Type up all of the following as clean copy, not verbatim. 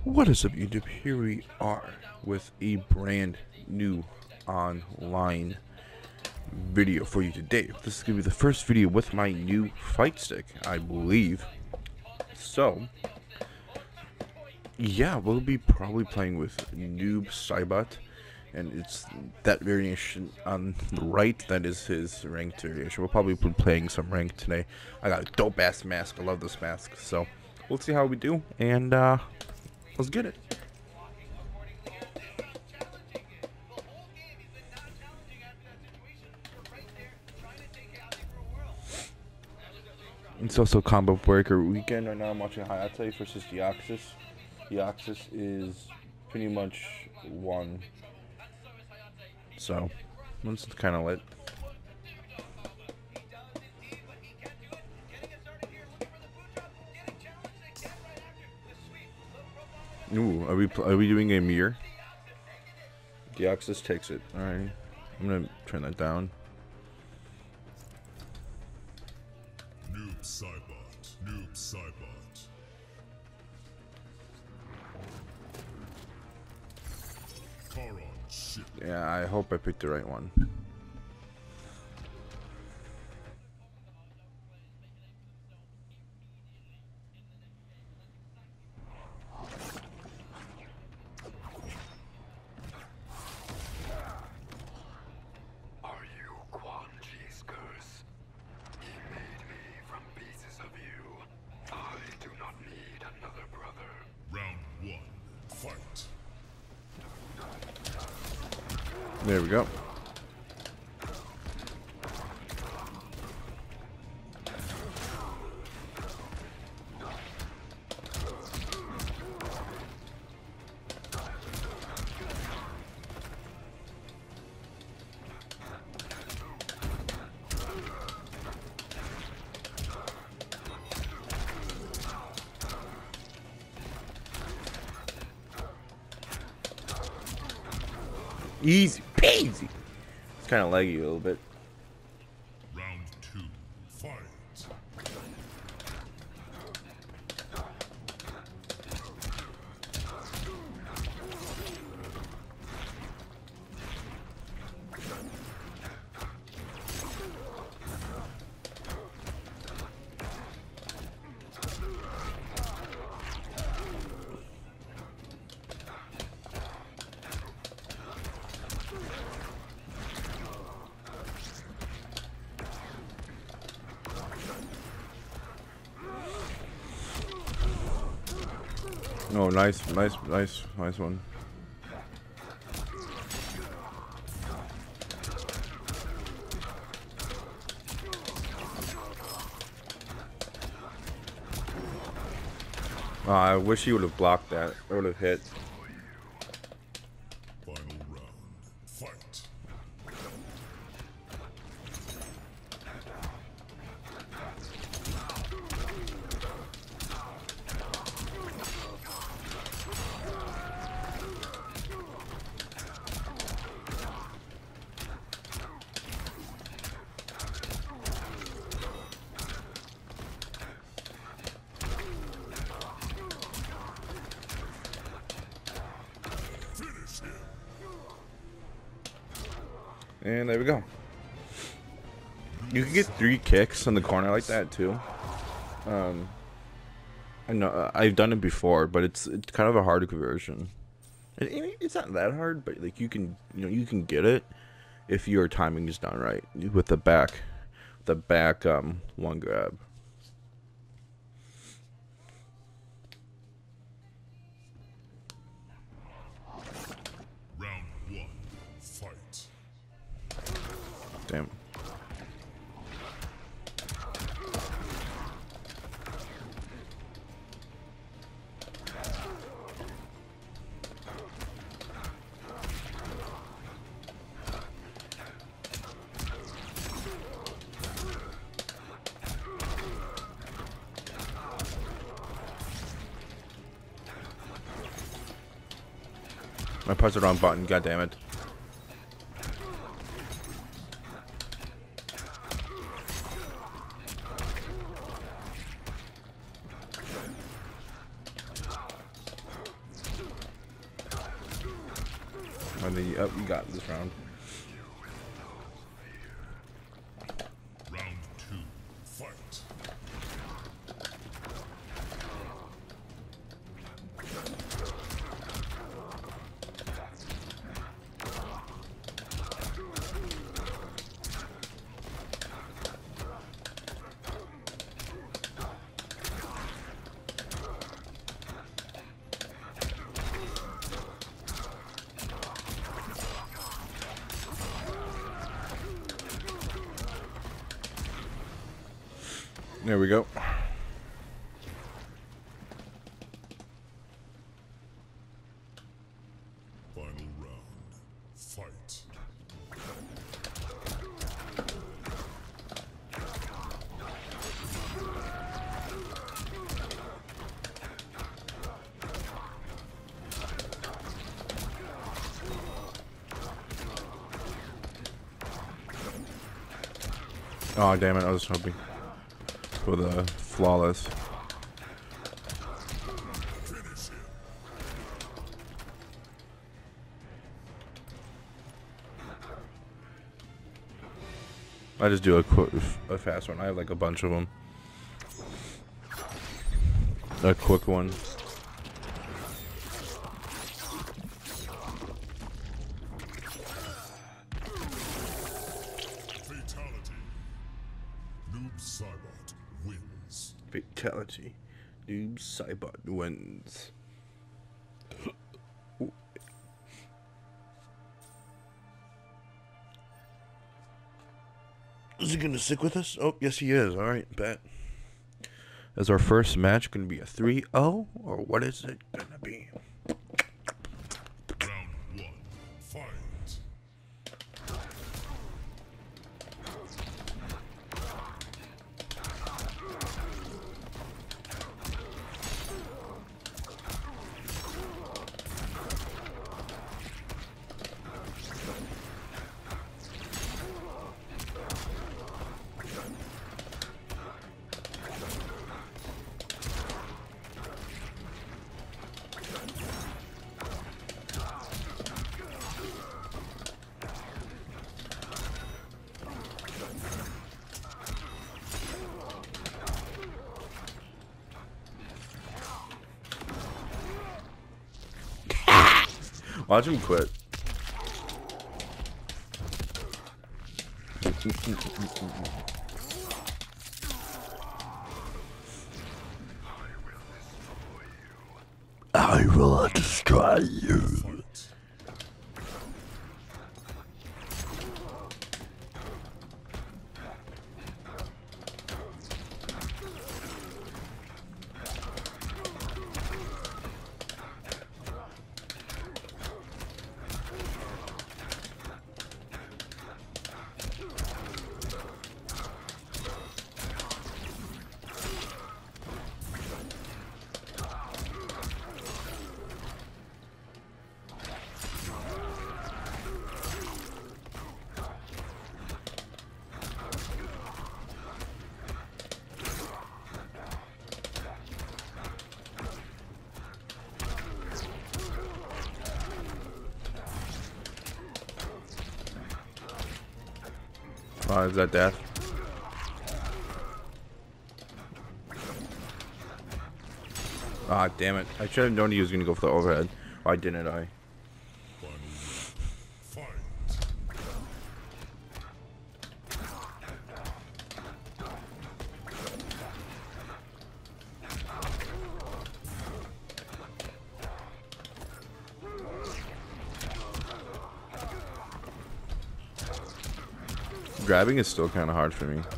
What is up, YouTube? Here we are with a brand new online video for you today. This is going to be the first video with my new fight stick, I believe. So, yeah, we'll be probably playing with Noob Saibot, and it's that variation on the right. That is his ranked variation. We'll probably be playing some ranked today. I got a dope-ass mask. I love this mask. So, we'll see how we do, and let's get it. It's also Combo Breaker weekend right now. I'm watching Hayate versus Deoxys. Deoxys is pretty much won. So, it's kind of lit. Ooh, are we doing a mirror? Deoxys takes it. All right, I'm gonna turn that down. Noob Saibot. Noob Saibot. Charon shit. Yeah, I hope I picked the right one. Are you Quan Chi's curse? He made me from pieces of you. I do not need another brother. Round one. Fight. There we go. Easy peasy. It's kind of laggy a little bit. Round two. Fight. Oh, nice one. I wish he would have blocked that. I would have hit. Final round. Fight. Finish him. And there we go. You can get 3 kicks on the corner like that too. I know I've done it before, but it's kind of a hard conversion. It's not that hard, but like you can get it if your timing is done right with the back one grab. Round one. Fight. Damn. I pressed the wrong button, god damn it. And then you got this round. Round 2. Fight. There we go. Final round. Fight. Oh damn it! I was hoping for the flawless. Finish him. I just do a fast one. I have like a bunch of them. A quick one. Fatality. Noob Saibot wins. Fatality. Noob Saibot wins. Is he gonna stick with us? Oh, yes he is. Alright, bet. Is our first match gonna be a 3-0? Or what is it gonna be? Round 1. Fight. Watch him quit. I will destroy you. Fight. Oh, is that death? Ah, damn it. I should have known he was going to go for the overhead. Why didn't I? Final round. Fight. Grabbing is still kind of hard for me.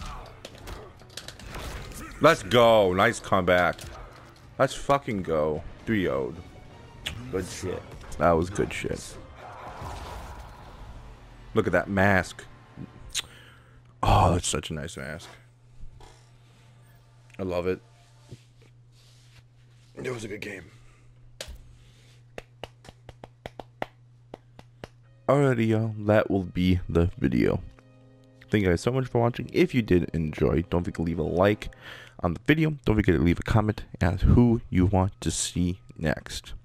Let's go. Nice comeback. Let's fucking go. 3-0'd. Good shit. That was good shit. Look at that mask. Oh, that's such a nice mask. I love it. It was a good game. Alrighty, y'all. That will be the video. Thank you guys so much for watching. If you did enjoy, don't forget to leave a like on the video. Don't forget to leave a comment as who you want to see next.